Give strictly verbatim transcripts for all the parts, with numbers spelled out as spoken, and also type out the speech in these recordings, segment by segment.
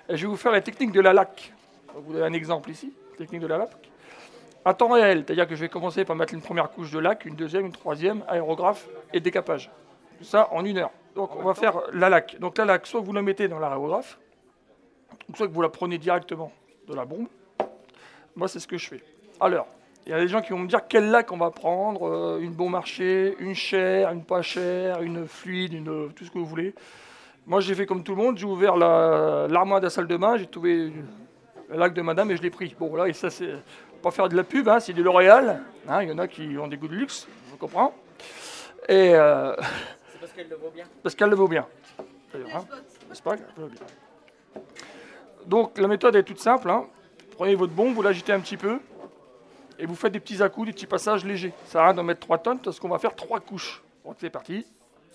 Et je vais vous faire la technique de la laque. Donc, vous avez un exemple ici, technique de la laque. À temps réel, c'est-à-dire que je vais commencer par mettre une première couche de laque, une deuxième, une troisième, aérographe et décapage. Tout ça en une heure. Donc on va faire la laque. Donc la laque, soit vous la mettez dans l'aérographe, soit que vous la prenez directement de la bombe. Moi, c'est ce que je fais. Alors, il y a des gens qui vont me dire quelle laque on va prendre, euh, une bon marché, une chère, une pas chère, une fluide, une, tout ce que vous voulez. Moi, j'ai fait comme tout le monde, j'ai ouvert la- l'armoire de la salle de bain, j'ai trouvé la laque de madame et je l'ai pris. Bon, là, et ça, c'est pas faire de la pub, hein, c'est du L'Oréal. Hein, il y en a qui ont des goûts de luxe, je comprends. Et euh, C'est parce qu'elle le vaut bien. parce qu'elle le vaut bien. D'ailleurs, hein, n'est-ce pas? Elle le vaut bien. Donc, la méthode est toute simple. Hein. Prenez votre bombe, vous l'agitez un petit peu et vous faites des petits à-coups, des petits passages légers. Ça sert à rien d'en mettre trois tonnes parce qu'on va faire trois couches. Donc, c'est parti.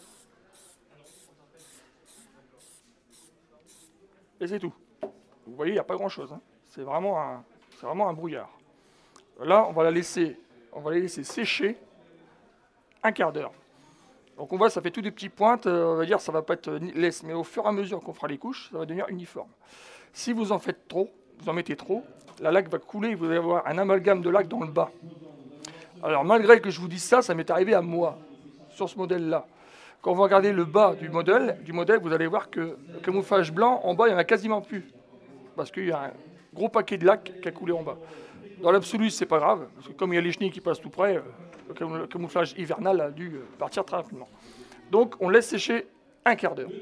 Et c'est tout. Vous voyez, il n'y a pas grand-chose. Hein. C'est vraiment, un, c'est vraiment un brouillard. Là, on va la laisser, on va la laisser sécher un quart d'heure. Donc on voit, ça fait tout des petits pointes. Euh, on va dire, ça va pas être lisse, mais au fur et à mesure qu'on fera les couches, ça va devenir uniforme. Si vous en faites trop, vous en mettez trop, la laque va couler. Vous allez avoir un amalgame de laque dans le bas. Alors malgré que je vous dise ça, ça m'est arrivé à moi sur ce modèle-là. Quand vous regardez le bas du modèle, du modèle, vous allez voir que le camouflage blanc en bas, il n'y en a quasiment plus, parce qu'il y a un gros paquet de laque qui a coulé en bas. Dans l'absolu, c'est pas grave, parce que comme il y a les chenilles qui passent tout près, le camouflage hivernal a dû partir très rapidement. Donc, on laisse sécher un quart d'heure.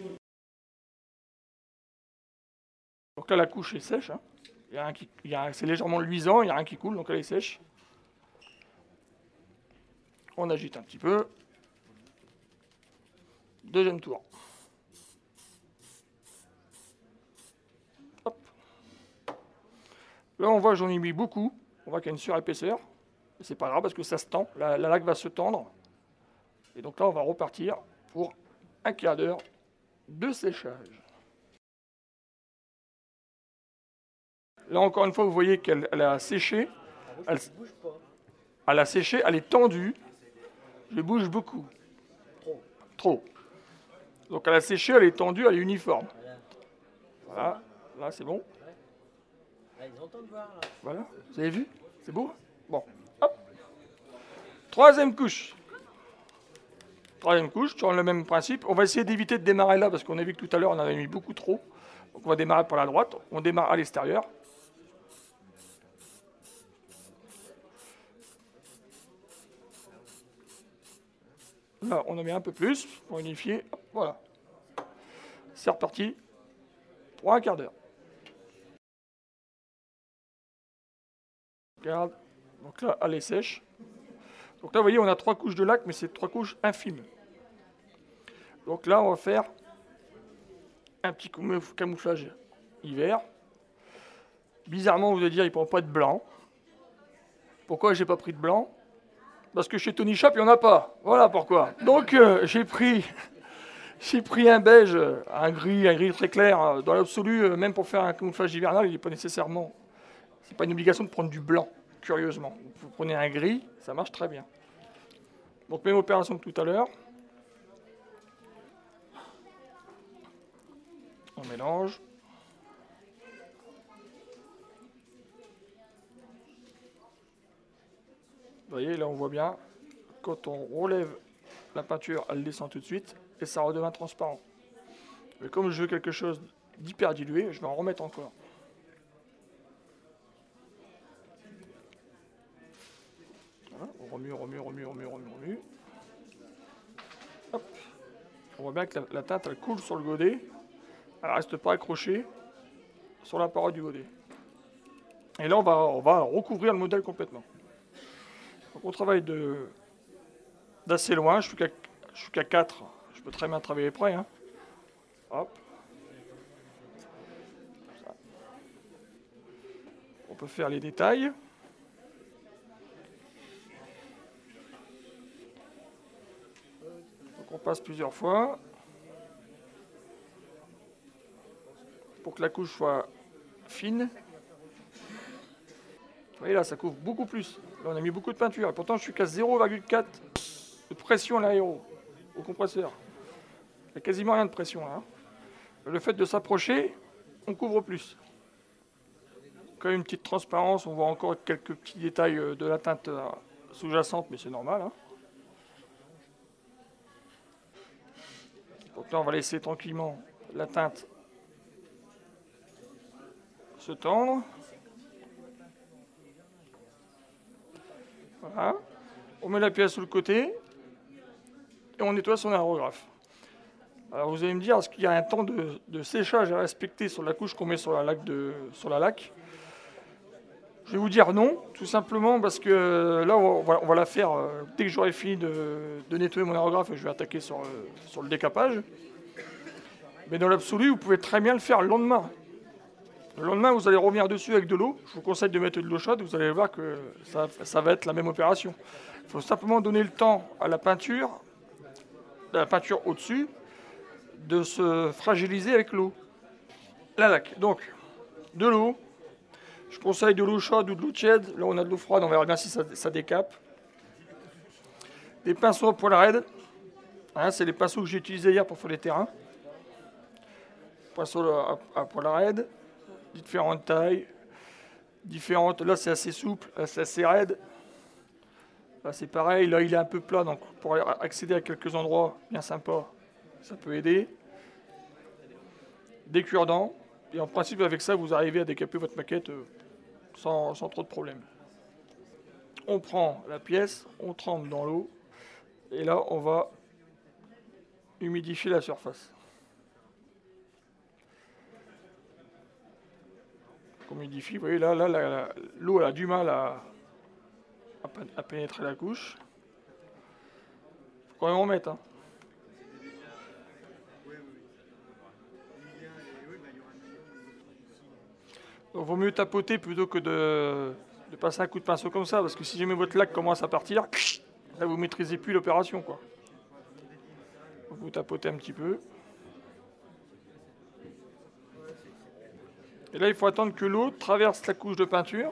Donc là, la couche est sèche. Hein. Il y a un qui, il y a un, c'est légèrement luisant, il y a un qui coule, donc elle est sèche. On agite un petit peu. Deuxième tour. Hop. Là, on voit que j'en ai mis beaucoup. On voit qu'il y a une surépaisseur. C'est pas grave parce que ça se tend. La, la laque va se tendre. Et donc là, on va repartir pour un quart d'heure de séchage. Là, encore une fois, vous voyez qu'elle elle a séché. Elle, elle a séché, elle est tendue. Je bouge beaucoup. Trop. Trop. Donc elle a séché, elle est tendue, elle est uniforme. Voilà. Là, c'est bon. Là, ils entendent voir, là. Voilà. Vous avez vu? C'est beau? Bon. Hop. Troisième couche. Troisième couche, toujours le même principe. On va essayer d'éviter de démarrer là, parce qu'on a vu que tout à l'heure, on avait mis beaucoup trop. Donc on va démarrer par la droite. On démarre à l'extérieur. Là, on en met un peu plus pour unifier. Hop, voilà. C'est reparti pour un quart d'heure. Regarde. Donc là, elle est sèche. Donc là, vous voyez, on a trois couches de laque, mais c'est trois couches infimes. Donc là, on va faire un petit camouflage hiver. Bizarrement, vous allez dire, il ne prend pas de blanc. Pourquoi j'ai pas pris de blanc? Parce que chez Tony Shop, il n'y en a pas. Voilà pourquoi. Donc, euh, j'ai pris, j'ai pris un beige, un gris, un gris très clair. Dans l'absolu, même pour faire un camouflage hivernal, il n'est pas nécessairement... C'est pas une obligation de prendre du blanc, curieusement. Vous prenez un gris, ça marche très bien. Donc, même opération que tout à l'heure. On mélange. Vous voyez, là on voit bien, quand on relève la peinture, elle descend tout de suite et ça redevient transparent. Mais comme je veux quelque chose d'hyper dilué, je vais en remettre encore. Voilà, on remue, remue, remue, remue, remue, remue. Hop. On voit bien que la, la teinte elle coule sur le godet, elle ne reste pas accrochée sur la paroi du godet. Et là on va, on va recouvrir le modèle complètement. Donc on travaille de d'assez loin, je suis qu'à je suis qu'à quatre, je peux très bien travailler près. Hein. Hop. Ça. On peut faire les détails. Donc on passe plusieurs fois pour que la couche soit fine. Vous voyez là, ça couvre beaucoup plus. Là, on a mis beaucoup de peinture. Et pourtant, je suis qu'à zéro virgule quatre de pression à l'aéro, au compresseur. Il n'y a quasiment rien de pression là. Le fait de s'approcher, on couvre plus. Quand même une petite transparence, on voit encore quelques petits détails de la teinte sous-jacente, mais c'est normal. Hein. Donc là, on va laisser tranquillement la teinte se tendre. Voilà. On met la pièce sur le côté et on nettoie son aérographe. Alors vous allez me dire, est-ce qu'il y a un temps de, de séchage à respecter sur la couche qu'on met sur la laque, de, sur la laque? Je vais vous dire non, tout simplement parce que là, on va, on va la faire euh, dès que j'aurai fini de, de nettoyer mon aérographe et je vais attaquer sur, euh, sur le décapage. Mais dans l'absolu, vous pouvez très bien le faire le lendemain. Le lendemain, vous allez revenir dessus avec de l'eau. Je vous conseille de mettre de l'eau chaude, vous allez voir que ça, ça va être la même opération. Il faut simplement donner le temps à la peinture, à la peinture au-dessus, de se fragiliser avec l'eau. La laque. Donc, de l'eau. Je conseille de l'eau chaude ou de l'eau tiède. Là, on a de l'eau froide, on verra bien si ça, ça décape. Des pinceaux à poil raide. Hein, c'est les pinceaux que j'ai utilisés hier pour faire les terrains. Pinceaux à, à poil raide. Différentes tailles. Différentes. Là, c'est assez souple. Là, c'est assez raide. Là, c'est pareil. Là, il est un peu plat. Donc, pour accéder à quelques endroits bien sympas, ça peut aider. Des cure-dents. Et en principe, avec ça, vous arrivez à décaper votre maquette euh, sans, sans trop de problèmes. On prend la pièce, on trempe dans l'eau, et là, on va humidifier la surface. On humidifie, vous voyez, là, là, l'eau a du mal à, à, à pénétrer la couche. Il faut quand même en mettre. Hein. Donc, il vaut mieux tapoter plutôt que de, de passer un coup de pinceau comme ça, parce que si jamais votre laque commence à partir, là, vous ne maîtrisez plus l'opération, quoi. Donc, vous tapotez un petit peu. Et là, il faut attendre que l'eau traverse la couche de peinture,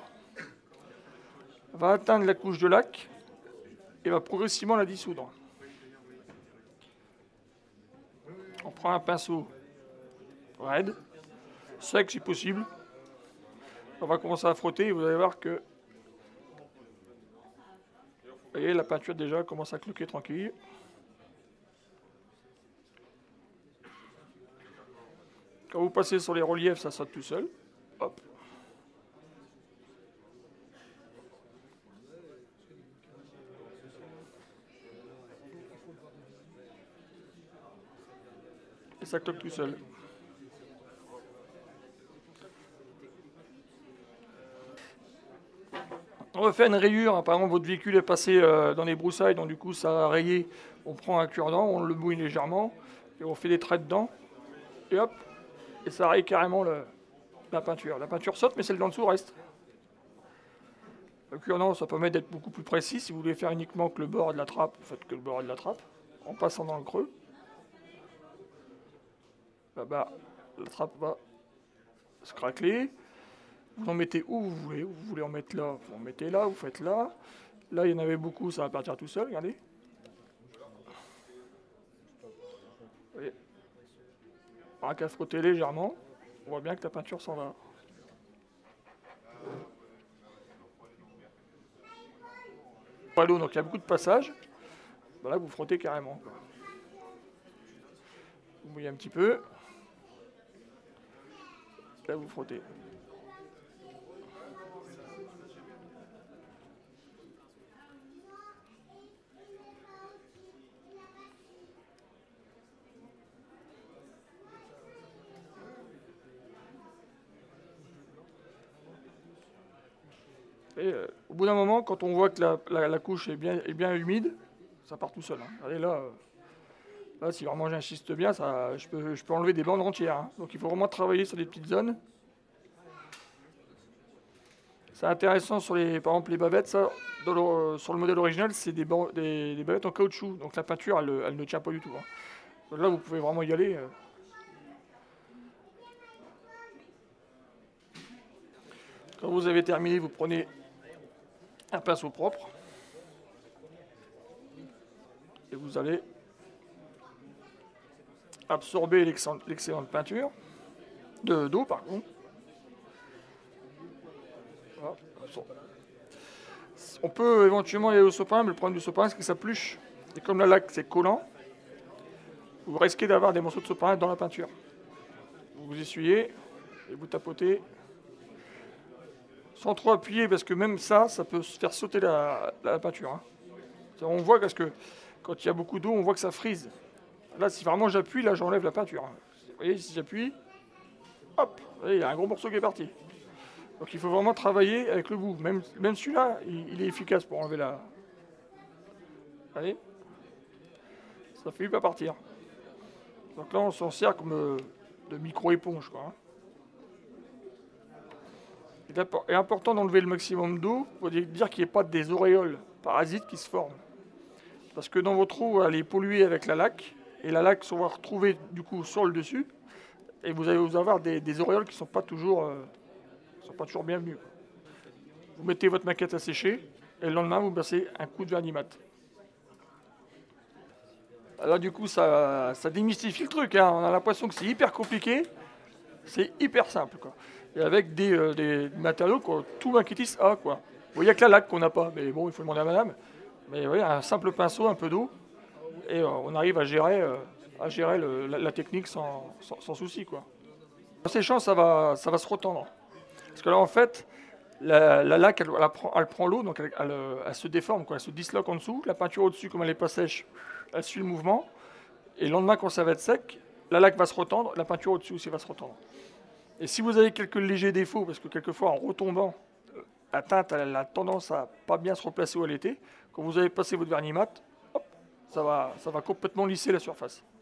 va atteindre la couche de laque et va progressivement la dissoudre. On prend un pinceau raide, sec si possible. On va commencer à frotter et vous allez voir que vous voyez, la peinture déjà commence à cloquer tranquille. Quand vous passez sur les reliefs, ça saute tout seul. Hop. Et ça cloque tout seul. On va faire une rayure, hein. Par exemple votre véhicule est passé euh, dans les broussailles, donc du coup ça a rayé, on prend un cure-dent, on le mouille légèrement, et on fait des traits dedans, et hop, et ça raye carrément le, la peinture. La peinture saute, mais celle d'en dessous reste. Le cure-dent, ça permet d'être beaucoup plus précis. Si vous voulez faire uniquement que le bord de la trappe, vous faites que le bord de la trappe, en passant dans le creux. Là-bas, la trappe va se craqueler. Vous en mettez où vous voulez. Vous voulez en mettre là, vous en mettez là, vous faites là. Là, il y en avait beaucoup, ça va partir tout seul, regardez. Vous voyez. On n'a qu'à frotter légèrement. On voit bien que la peinture s'en va. Pas l'eau, donc il y a beaucoup de passages. Ben là, vous frottez carrément. Vous mouillez un petit peu. Là, vous frottez. Et euh, au bout d'un moment, quand on voit que la, la, la couche est bien, est bien humide, ça part tout seul. Hein. Regardez là, euh, là, si vraiment j'insiste bien, ça, je, peux, je peux enlever des bandes entières. Hein. Donc il faut vraiment travailler sur les petites zones. C'est intéressant sur les, par exemple les bavettes, ça, dans le, sur le modèle original, c'est des, des, des bavettes en caoutchouc. Donc la peinture, elle, elle ne tient pas du tout. Hein. Donc là, vous pouvez vraiment y aller. Euh. Quand vous avez terminé, vous prenez un pinceau propre et vous allez absorber l'excellente peinture de- d'eau par contre. Voilà. On peut éventuellement aller au sopalin, mais le problème du sopalin c'est que ça pluche. Et comme la laque c'est collant, vous risquez d'avoir des morceaux de sopalin dans la peinture. Vous essuyez et vous tapotez sans trop appuyer parce que même ça, ça peut se faire sauter la, la peinture. Hein. On voit parce que quand il y a beaucoup d'eau, on voit que ça frise. Là, si vraiment j'appuie, là j'enlève la peinture. Vous voyez, si j'appuie, hop, vous voyez, il y a un gros morceau qui est parti. Donc il faut vraiment travailler avec le bout. Même, même celui-là, il, il est efficace pour enlever la... Vous voyez, ça ne fait pas partir. Donc là, on s'en sert comme euh, de micro-éponge, quoi. Hein. Il est important d'enlever le maximum d'eau pour dire qu'il n'y ait pas des auréoles parasites qui se forment. Parce que dans votre eau, elle est polluée avec la laque, et la laque se va retrouver du coup sur le dessus, et vous allez vous avoir des, des auréoles qui ne sont pas toujours, euh, sont pas toujours bienvenues. Vous mettez votre maquette à sécher, et le lendemain, vous passez un coup de vernis mat. Là, du coup, ça, ça démystifie le truc. Hein. On a l'impression que c'est hyper compliqué, c'est hyper simple, quoi. Et avec des, euh, des matériaux que tout maquettiste a, quoi. Bon, il n'y a que la laque qu'on n'a pas, mais bon, il faut demander à madame. Mais oui, un simple pinceau, un peu d'eau, et euh, on arrive à gérer, euh, à gérer le, la, la technique sans, sans, sans souci, quoi. En séchant, ça va, ça va se retendre. Parce que là, en fait, la, la laque, elle, elle prend, elle prend l'eau, donc elle, elle, elle se déforme, quoi. Elle se disloque en dessous. La peinture au-dessus, comme elle n'est pas sèche, elle suit le mouvement. Et le lendemain, quand ça va être sec, la laque va se retendre, la peinture au-dessus aussi va se retendre. Et si vous avez quelques légers défauts, parce que quelquefois, en retombant, la teinte elle a tendance à pas bien se replacer où elle était, quand vous avez passé votre vernis mat, hop, ça va, ça va complètement lisser la surface.